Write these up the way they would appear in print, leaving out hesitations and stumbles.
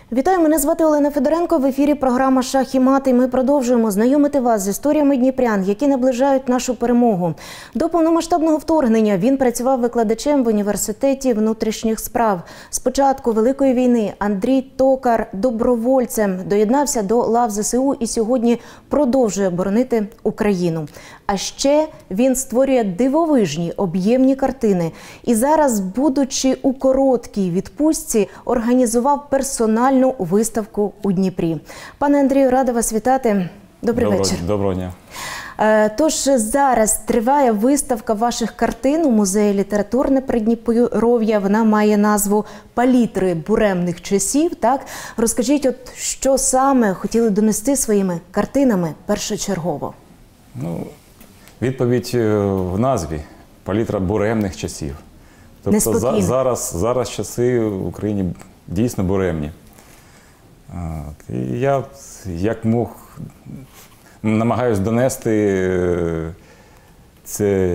Вітаю, мене звати Олена Федоренко. В ефірі програма «Шах і мат». І ми продовжуємо знайомити вас з історіями дніпрян, які наближають нашу перемогу. До повномасштабного вторгнення він працював викладачем в університеті внутрішніх справ. З початку Великої війни Андрій Токар добровольцем доєднався до лав ЗСУ і сьогодні продовжує боронити Україну. А ще він створює дивовижні об'ємні картини. І зараз, будучи у короткій відпустці, організував персональну виставку у Дніпрі. Пане Андрію, рада вас вітати. Добрий вечір. Доброго дня. Тож зараз триває виставка ваших картин у музеї літературне Придніпров'я. Вона має назву «Палітри буремних часів». Так? Розкажіть, що саме хотіли донести своїми картинами першочергово? Відповідь в назві «Палітра буремних часів». Тобто зараз часи в Україні дійсно буремні. І я, як мог, намагаюся донести це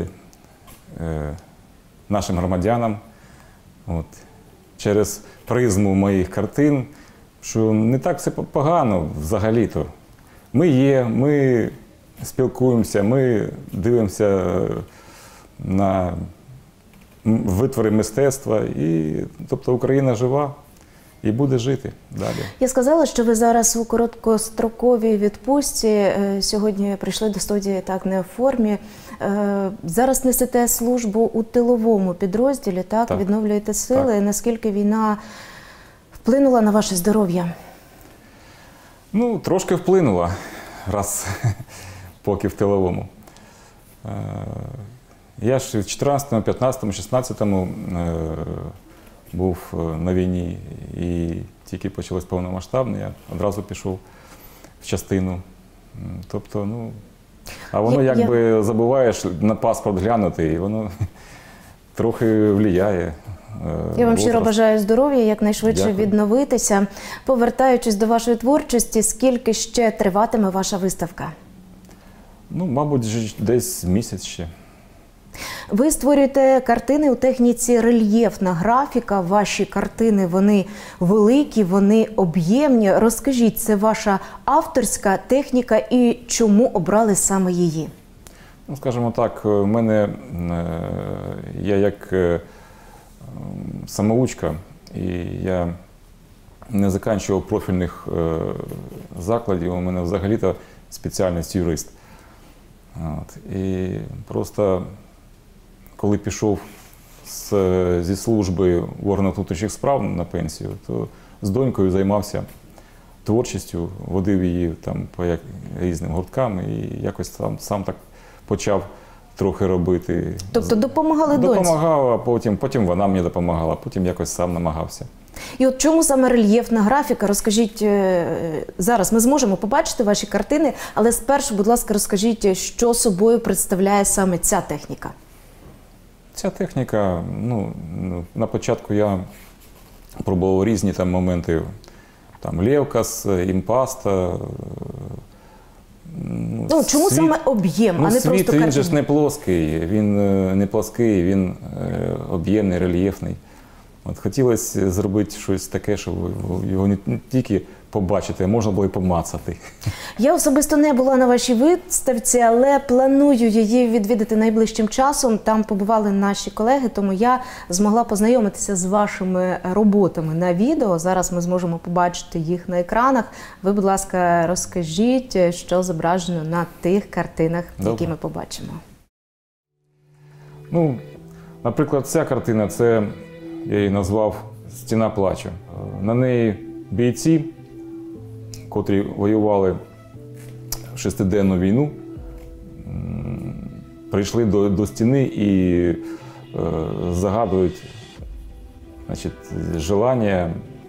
нашим громадянам через призму моїх картин, що не так все погано взагалі-то. Ми є, ми спілкуємося, ми дивимося на витвори мистецтва, і, тобто Україна жива і буде жити далі. Я сказала, що ви зараз у короткостроковій відпустці. Сьогодні прийшли до студії так не в формі. Зараз несете службу у тиловому підрозділі, так? Відновлюєте сили. Так. Наскільки війна вплинула на ваше здоров'я? Ну, трошки вплинула, раз поки в тиловому. Я ж в 14-му, 15-му, 16-му був на війні, і тільки почалось повномасштабне, я одразу пішов в частину. Тобто, а воно якби забуваєш на паспорт глянути, і воно трохи впливає. Я вам щиро бажаю здоров'я, якнайшвидше відновитися. Повертаючись до вашої творчості, скільки ще триватиме ваша виставка? Мабуть, десь місяць ще. Ви створюєте картини у техніці рельєфна графіка. Ваші картини, вони великі, вони об'ємні. Розкажіть, це ваша авторська техніка і чому обрали саме її? Скажімо так, у мене, я як самоучка, і я не закінчував профільних закладів, у мене взагалі-то спеціальність юрист. І просто коли пішов зі служби в органах внутрішніх справ на пенсію, то з донькою займався творчістю, водив її там по різним гурткам і якось сам так почав трохи робити. Тобто допомагали доньці? Допомагав, а потім вона мені допомагала, потім якось сам намагався. І от чому саме рельєфна графіка? Розкажіть, зараз ми зможемо побачити ваші картини, але спершу, будь ласка, розкажіть, що собою представляє саме ця техніка? Ця техніка, на початку я пробував різні там моменти, там Левкас, імпаста. Чому саме об'єм, а не просто картина? Він же ж не плоский, він об'ємний, рельєфний. Хотілося зробити щось таке, щоб його не тільки побачити, а можна було і помацати. Я особисто не була на вашій виставці, але планую її відвідати найближчим часом. Там побували наші колеги, тому я змогла познайомитися з вашими роботами на відео. Зараз ми зможемо побачити їх на екранах. Ви, будь ласка, розкажіть, що зображено на тих картинах, які ми побачимо. Наприклад, ця картина, це я її назвав «Стіна плачу». На неї бійці, котрі воювали в шестиденну війну, прийшли до стіни і загадують, желання.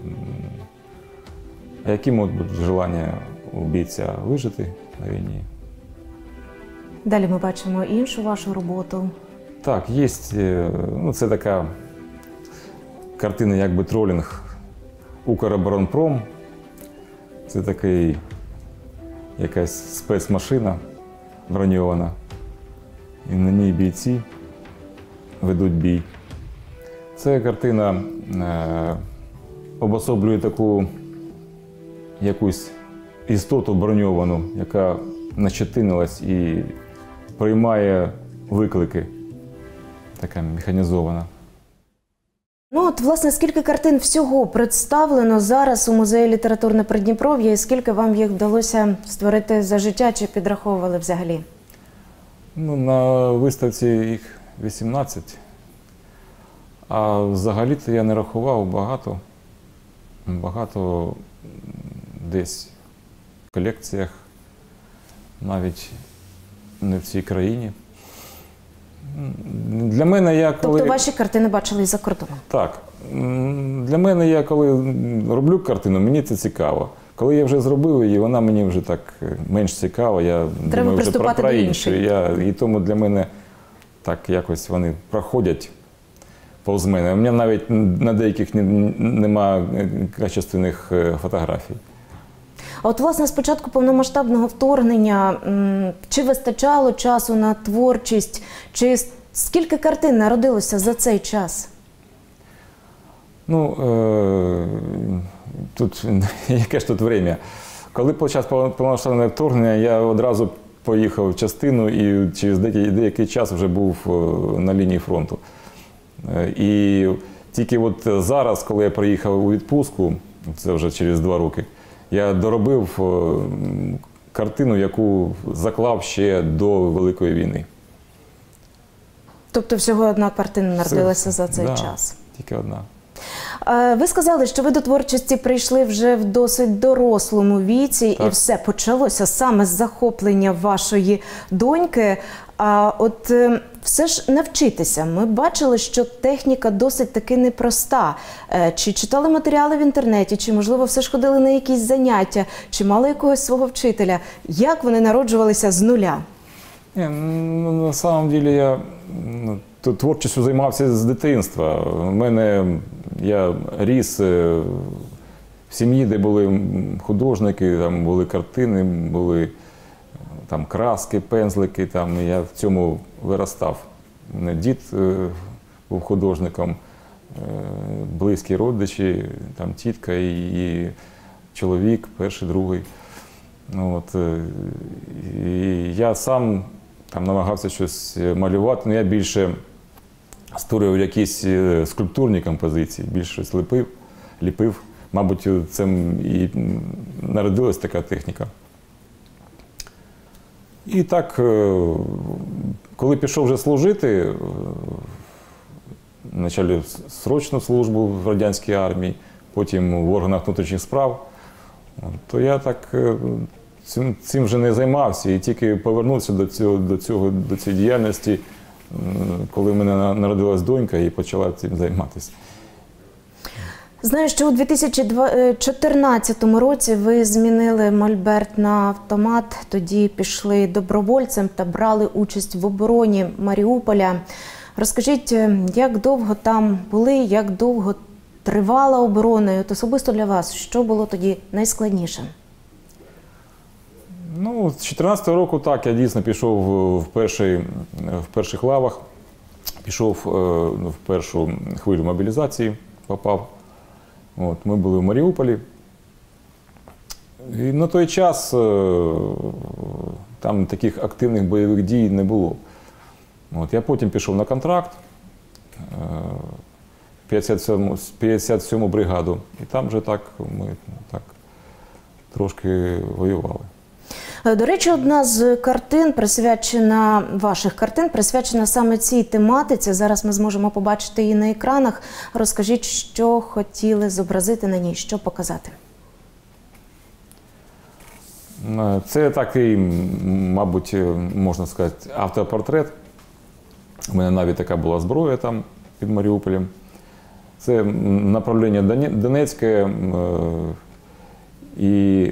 Які можуть бути желання у бійця? Вижити на війні. Далі ми бачимо іншу вашу роботу. Так, є. Це така картина, якби тролінг «Укроборонпром». Це такий, якась спецмашина броньована. І на ній бійці ведуть бій. Ця картина обособлює таку якусь істоту броньовану, яка начетинилась і приймає виклики, така механізована. Ну от, власне, скільки картин всього представлено зараз у музеї літературне Придніпров'я і скільки вам їх вдалося створити за життя чи підраховували взагалі? Ну, на виставці їх 18, а взагалі-то я не рахував багато. Багато десь в колекціях, навіть не в цій країні. Для мене я коли... Тобто ваші картини бачили і за кордоном? Так. Для мене, я коли роблю картину, мені це цікаво. Коли я вже зробив її, вона мені вже так менш цікава. Я думаю вже про інше. І тому для мене так якось вони проходять повз мене. У мене навіть на деяких немає качественних фотографій. А от, власне, з початку повномасштабного вторгнення, чи вистачало часу на творчість, чи скільки картин народилося за цей час? Ну, тут, яке ж тут время? Коли почалось повномасштабне вторгнення, я одразу поїхав в частину і через деякий час вже був на лінії фронту. І тільки от зараз, коли я приїхав у відпустку, це вже через 2 роки, я доробив картину, яку заклав ще до Великої війни. Тобто всього одна картина народилася за цей час? Тільки одна. Ви сказали, що ви до творчості прийшли вже в досить дорослому віці, і все почалося саме з захоплення вашої доньки. А от все ж навчитися. Ми бачили, що техніка досить таки непроста. Чи читали матеріали в інтернеті, чи, можливо, все ж ходили на якісь заняття, чи мали якогось свого вчителя? Як вони народжувалися з нуля? На самом деле я творчістю займався з дитинства. Я ріс в сім'ї, де були художники, там були картини, були там краски, пензлики, там, і я в цьому виростав. У мене дід був художником, близькі родичі, там тітка і чоловік, перший, другий. От, і я сам там намагався щось малювати, але я більше створював якісь скульптурні композиції, більше щось ліпив. Мабуть, цим і народилась така техніка. І так, коли пішов вже служити, почали срочну службу в радянській армії, потім в органах внутрішніх справ, то я так цим вже не займався і тільки повернувся до цієї діяльності, коли в мене народилась донька і почала цим займатися. Знаю, що у 2014 році ви змінили мольберт на автомат, тоді пішли добровольцем та брали участь в обороні Маріуполя. Розкажіть, як довго там були, як довго тривала оборона, і от особисто для вас, що було тоді найскладніше? Ну, з 2014 року так, я дійсно пішов в перших лавах, пішов в першу хвилю мобілізації, попав. От, ми були в Маріуполі. І на той час там таких активних бойових дій не було. От, я потім пішов на контракт, 57-му бригаду, і там вже так ми так трошки воювали. До речі, одна з картин, ваших картин, присвячена саме цій тематиці. Зараз ми зможемо побачити її на екранах. Розкажіть, що хотіли зобразити на ній, що показати. Це такий, мабуть, можна сказати, автопортрет. У мене навіть така була зброя там під Маріуполем. Це направлення Донецьке. І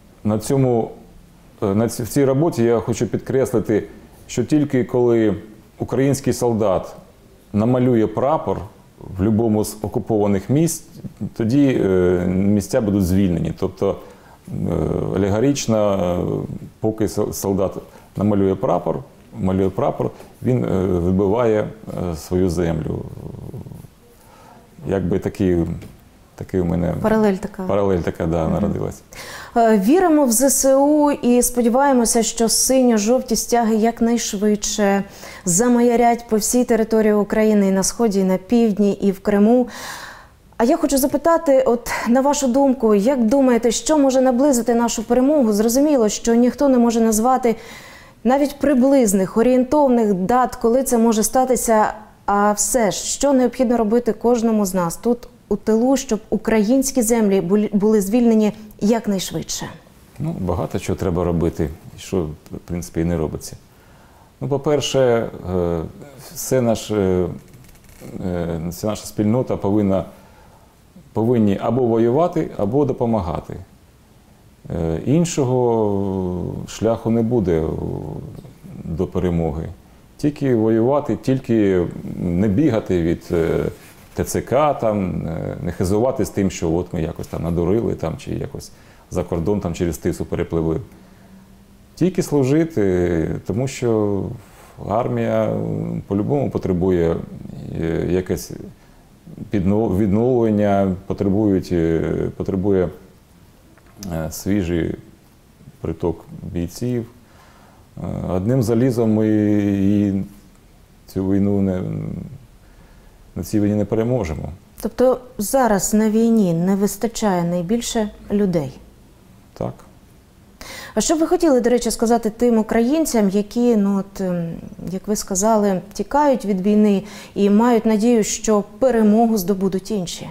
в цій роботі я хочу підкреслити, що тільки коли український солдат намалює прапор в будь-якому з окупованих місць, тоді місця будуть звільнені. Тобто алегорично, поки солдат малює прапор, він вибиває свою землю. Якби такий Такий у мене паралель така, да, народилась. Віримо в ЗСУ і сподіваємося, що синьо-жовті стяги якнайшвидше замаярять по всій території України, і на Сході, і на Півдні, і в Криму. А я хочу запитати, от на вашу думку, як думаєте, що може наблизити нашу перемогу? Зрозуміло, що ніхто не може назвати навіть приблизних, орієнтовних дат, коли це може статися, а все ж, що необхідно робити кожному з нас тут, у тилу, щоб українські землі були звільнені якнайшвидше? Ну, багато чого треба робити, що, в принципі, і не робиться. Ну, по-перше, вся наша спільнота повинні або воювати, або допомагати. Іншого шляху не буде до перемоги. Тільки воювати, тільки не бігати від ТЦК, там, не хизуватись тим, що от ми якось там надурили, там, чи якось за кордон там, через Тису перепливли. Тільки служити, тому що армія по-любому потребує якесь відновлення, потребує свіжий приток бійців. Одним залізом ми і цю війну на цій війні не переможемо. Тобто зараз на війні не вистачає найбільше людей? Так. А що б ви хотіли, до речі, сказати тим українцям, які, ну от, як ви сказали, тікають від війни і мають надію, що перемогу здобудуть інші?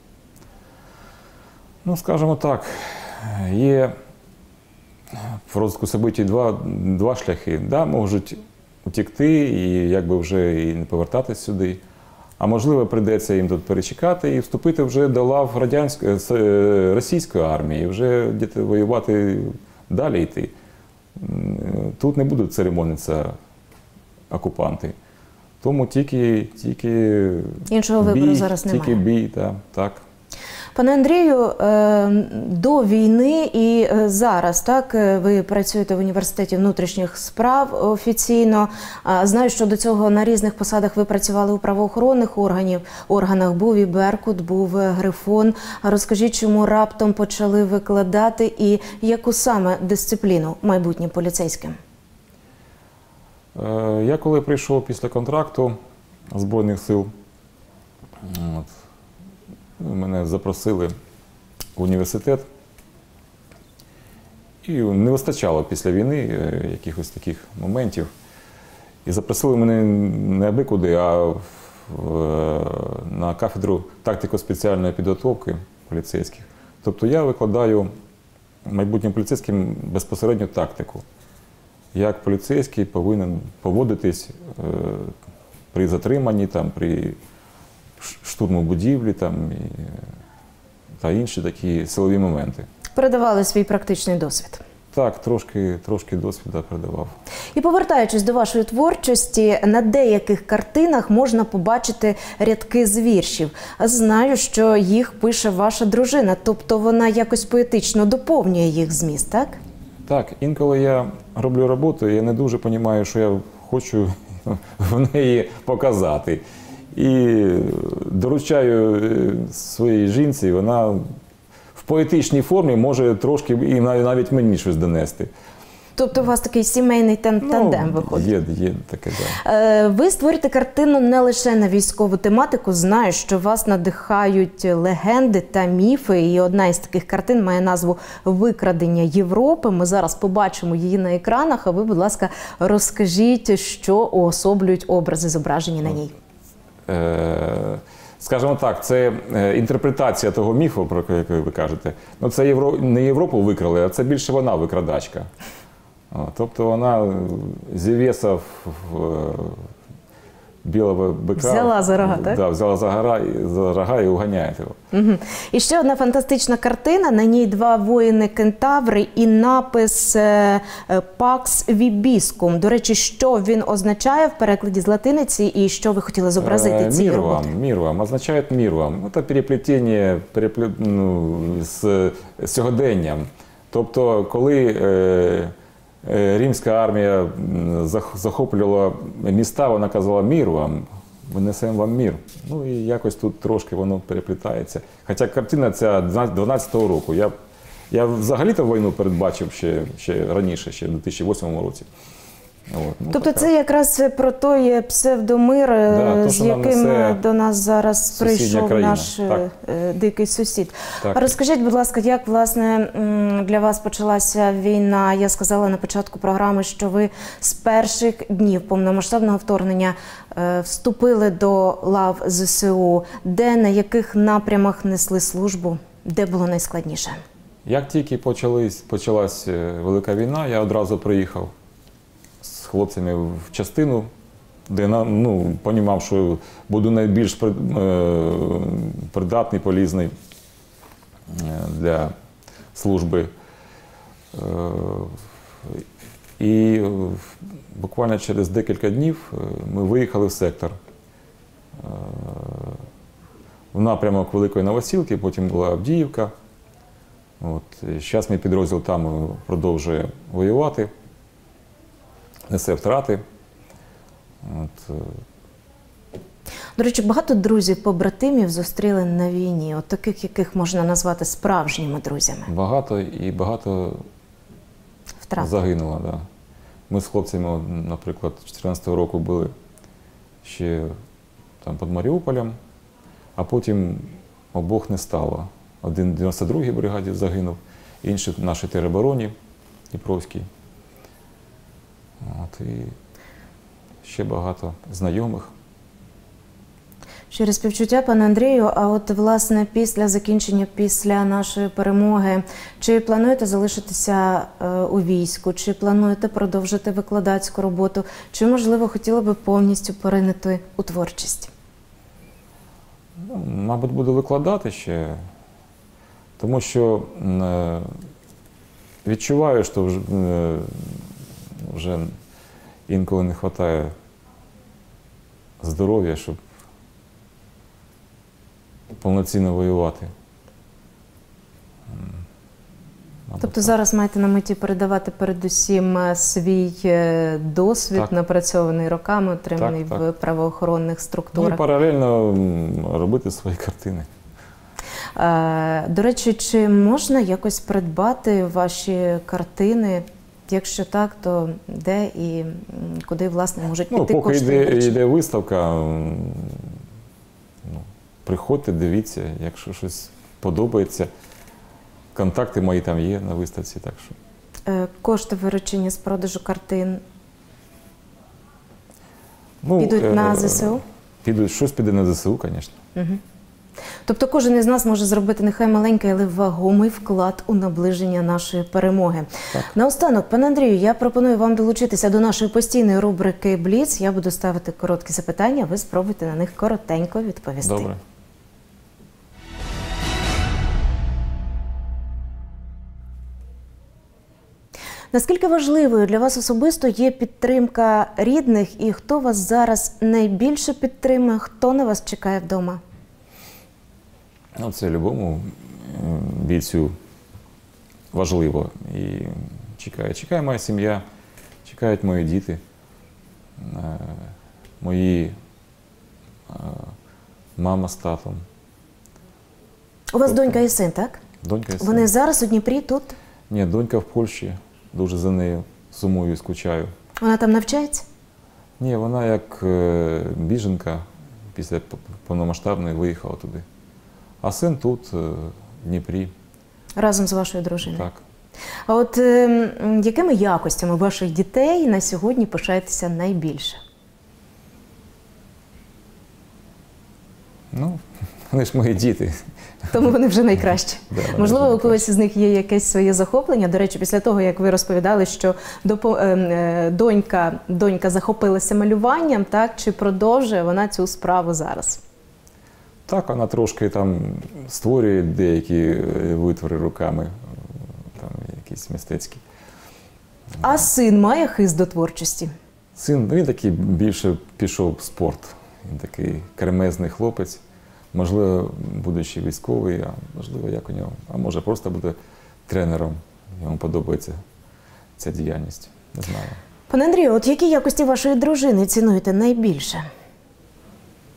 Ну, скажімо так, є в розвитку событий два шляхи. Да, можуть утекти і якби вже і не повертатись сюди. А можливо, прийдеться їм тут перечекати і вступити вже до лав російської армії, і вже воювати далі йти. Тут не будуть церемонитися окупанти. Тому тільки іншого вибору зараз немає. Тільки бій, так. Пане Андрію, до війни і зараз, так, ви працюєте в університеті внутрішніх справ офіційно. Знаю, що до цього на різних посадах ви працювали у правоохоронних органах. Був і Беркут, був Грифон. Розкажіть, чому раптом почали викладати і яку саме дисципліну майбутнім поліцейським? Я коли прийшов після контракту Збройних сил, мене запросили в університет, і не вистачало після війни якихось таких моментів. І запросили мене не аби куди, а на кафедру тактико-спеціальної підготовки поліцейських. Тобто я викладаю майбутнім поліцейським безпосередньо тактику. Як поліцейський повинен поводитись при затриманні, там, при штурму будівлі та інші такі силові моменти. Передавали свій практичний досвід? Так, трошки досвіду передавав. І повертаючись до вашої творчості, на деяких картинах можна побачити рядки з віршів. Знаю, що їх пише ваша дружина, тобто вона якось поетично доповнює їх зміст, так? Так, інколи я роблю роботу, і я не дуже розумію, що я хочу в неї показати. І доручаю своїй жінці, вона в поетичній формі може трошки і навіть мені щось донести. Тобто у вас такий сімейний тандем виходить? Є таке, так. Ви створюєте картину не лише на військову тематику. Знаю, що вас надихають легенди та міфи. І одна із таких картин має назву «Викрадення Європи». Ми зараз побачимо її на екранах, а ви, будь ласка, розкажіть, що уособлюють образи, зображені на ній. Скажімо так, це інтерпретація того міфу, про який ви кажете. Ну, це не Європу викрали, а це більше вона викрадачка. Тобто вона Зевеса білого бика взяла за рога, так? Да, взяла за рога і уганяє його. Угу. І ще одна фантастична картина. На ній два воїни-кентаври і напис «Pax Vibiscum». До речі, що він означає в перекладі з латиниці і що ви хотіли зобразити цією роботою? Мир вам. Означає мир вам. Це переплетення з сьогоденням. Тобто, коли римська армія захоплювала міста, вона казала «мир вам», винесемо вам мир. Ну і якось тут трошки воно переплітається. Хоча картина ця 12-го року. Я взагалі-то війну передбачив ще раніше, ще в 2008 році. От, ну, Тобто це якраз про той псевдомир, з яким до нас зараз прийшов країна. наш дикий сусід. Так. А розкажіть, будь ласка, як, власне, для вас почалася війна? Я сказала на початку програми, що ви з перших днів повномасштабного вторгнення вступили до лав ЗСУ. Де, на яких напрямах несли службу? Де було найскладніше? Як тільки почалась велика війна, я одразу приїхав з хлопцями в частину, де розумів, що буду найбільш придатний, полізний для служби. І буквально через декілька днів ми виїхали в сектор. В напрямок Великої Новосілки, потім була Авдіївка. Зараз мій підрозділ там продовжує воювати, несе втрати. До речі, багато друзів, побратимів зустріли на війні, от таких, яких можна назвати справжніми друзями. Багато і багато Втрат. загинуло. Да. Ми з хлопцями, наприклад, 2014 року були ще там під Маріуполем, а потім обох не стало. Один в 92-й бригаді загинув, інший в нашій теробороні Дніпровській. І ще багато знайомих. Через співчуття, пане Андрію, а от, власне, після закінчення, після нашої перемоги, чи плануєте залишитися у війську, чи плануєте продовжити викладацьку роботу, чи, можливо, хотіли би повністю поринути у творчість? Мабуть, буду викладати ще, тому що відчуваю, що вже інколи не вистачає здоров'я, щоб повноцінно воювати. Тобто зараз маєте на меті передавати передусім свій досвід, так, напрацьований роками, отриманий так, в правоохоронних структурах. Ну і паралельно робити свої картини. До речі, чи можна якось придбати ваші картини? Якщо так, то де і куди, власне, можуть піти кошти? Поки йде виставка, приходьте, дивіться, якщо щось подобається. Контакти мої там є на виставці. Так що. Кошти, виручені з продажу картин, підуть на ЗСУ? Щось піде на ЗСУ, звісно. Угу. Тобто кожен із нас може зробити нехай маленький, але вагомий вклад у наближення нашої перемоги. Так. Наостанок, пане Андрію, я пропоную вам долучитися до нашої постійної рубрики «Бліц». Я буду ставити короткі запитання, ви спробуйте на них коротенько відповісти. Добре. Наскільки важливою для вас особисто є підтримка рідних і хто вас зараз найбільше підтримує, хто на вас чекає вдома? Це любому бійцю важливо. І чекає моя сім'я, чекають мої діти, мої мама з татом. У вас донька і син, так? Донька і син. Вони зараз у Дніпрі, тут? Ні, донька в Польщі. Дуже за нею сумую і скучаю. Вона там навчається? Ні, вона як біженка після повномасштабної виїхала туди. А син тут, в Дніпрі. Разом з вашою дружиною? Так. А от якими якостями ваших дітей на сьогодні пишаєтеся найбільше? Вони ж мої діти. Тому вони вже найкращі. Да, Можливо, у когось із них є якесь своє захоплення. До речі, після того, як ви розповідали, що донька захопилася малюванням, так, чи продовжує вона цю справу зараз? Так, вона трошки там створює деякі витвори руками, там якісь мистецькі. А син має хист до творчості? Син, він такий більше пішов в спорт. Він такий кремезний хлопець. Можливо, будучи військовий, а можливо, як у нього. А може, просто буде тренером. Йому подобається ця діяльність. Не знаю. Пане Андрію, от які якості вашої дружини цінуєте найбільше?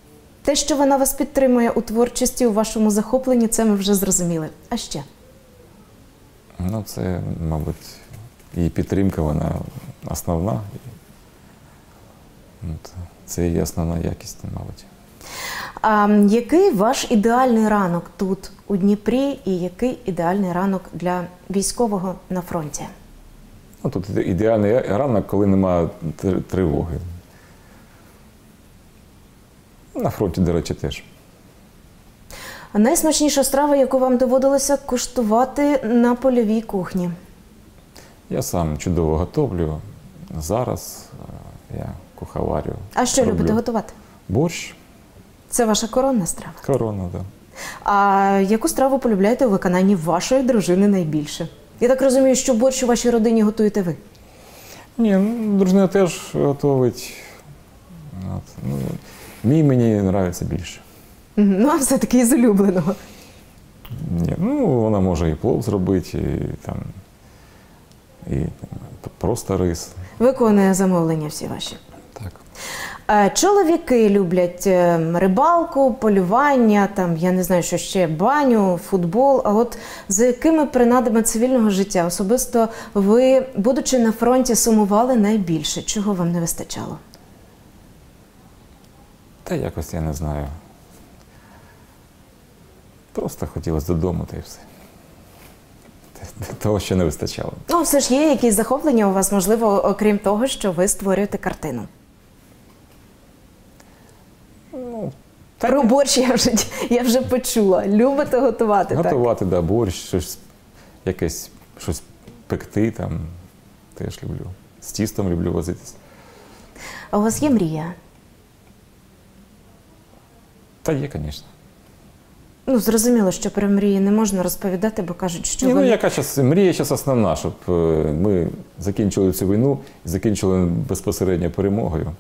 Те, що вона вас підтримує у творчості, у вашому захопленні, це ми вже зрозуміли. А ще? Ну, це, мабуть, її підтримка, вона основна. От, це її основна якість, мабуть. А який ваш ідеальний ранок тут, у Дніпрі, і який ідеальний ранок для військового на фронті? Ну, тут ідеальний ранок, коли немає тривоги. На фронті, до речі, теж. А найсмачніша страва, яку вам доводилося куштувати на польовій кухні? Я сам чудово готовлю. Зараз я куховарю. А що роблю. любите готувати? Борщ. Це ваша коронна страва. Корона, так. Да. А яку страву полюбляєте у виконанні вашої дружини найбільше? Я так розумію, що борщ у вашій родині готуєте ви? Ні, ну, дружина теж готовить. От, ну, мені подобається більше. Ну, а все-таки із улюбленого. Ні, ну, вона може і плов зробити, і просто рис. Виконує замовлення всі ваші. Так. Чоловіки люблять рибалку, полювання, там, я не знаю, що ще, баню, футбол. А от за якими принадами цивільного життя особисто ви, будучи на фронті, сумували найбільше? Чого вам не вистачало? Та якось я не знаю. Просто хотілося додому, та й все. Того ще не вистачало. Ну, все ж є якісь захоплення у вас, можливо, окрім того, що ви створюєте картину? Ну, Про борщ я вже почула. Любите готувати, так? готувати, да, борщ, щось пекти там теж люблю. З тістом люблю возитись. А у вас є мрія? Та є, звісно. Ну, зрозуміло, що про мрії не можна розповідати, бо кажуть, що Ні, вони... ну, яка мрія зараз основна, щоб ми закінчили цю війну і закінчили безпосередньо перемогою.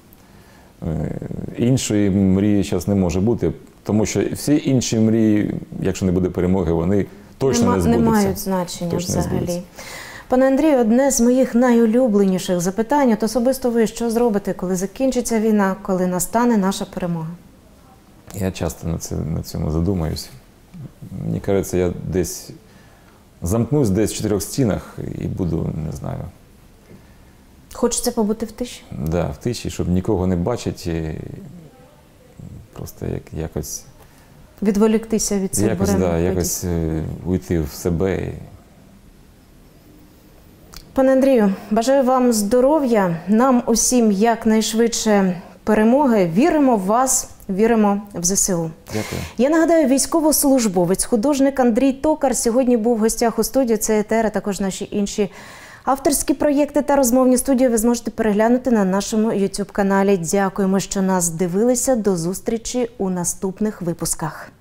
Іншої мрії зараз не може бути, тому що всі інші мрії, якщо не буде перемоги, вони точно не збудуться. Не мають значення точно взагалі. Пане Андрію, одне з моїх найулюбленіших запитань, от особисто ви що зробите, коли закінчиться війна, коли настане наша перемога? Я часто на цьому задумаюсь. Мені кажеться, я десь замкнусь десь в 4 стінах і буду, не знаю. Хочеться побути в тиші? Да, в тиші, щоб нікого не бачити, просто якось... Відволіктися від цих буремних подій. Якось уйти в себе. Пане Андрію, бажаю вам здоров'я, нам усім якнайшвидше перемоги. Віримо в вас, віримо в ЗСУ. Дякую. Я нагадаю, військовослужбовець, художник Андрій Токар сьогодні був в гостях у студії. Це ЕТР, а також наші інші авторські проєкти та розмовні студії ви зможете переглянути на нашому YouTube-каналі. Дякуємо, що нас дивилися. До зустрічі у наступних випусках.